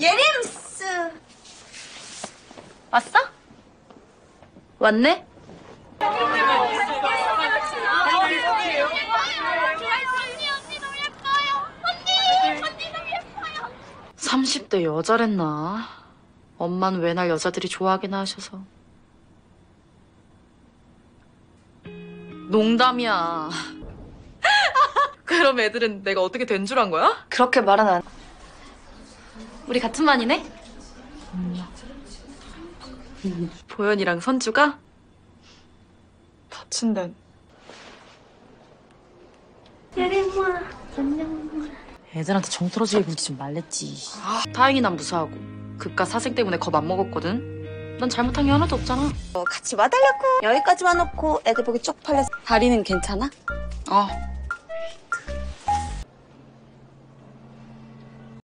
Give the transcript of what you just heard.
예림스 왔어? 왔네? 언니 너무 예뻐요. 언니 너무 예뻐요. 30대 여자랬나? 엄마는 왜 날 여자들이 좋아하긴 하셔서. 농담이야. 그럼 애들은 내가 어떻게 된 줄 안 거야? 그렇게 말은 안. 우리 같은 반이네? 보현이랑 선주가? 다친 데. 애들한테 정 떨어지게 굴지 좀 말랬지. 다행히 난 무사하고 그깟 사생 때문에 겁 안 먹었거든. 난 잘못한 게 하나도 없잖아. 같이 와달라고 여기까지 와놓고 애들 보기 쪽팔려서 다리는 괜찮아? 어,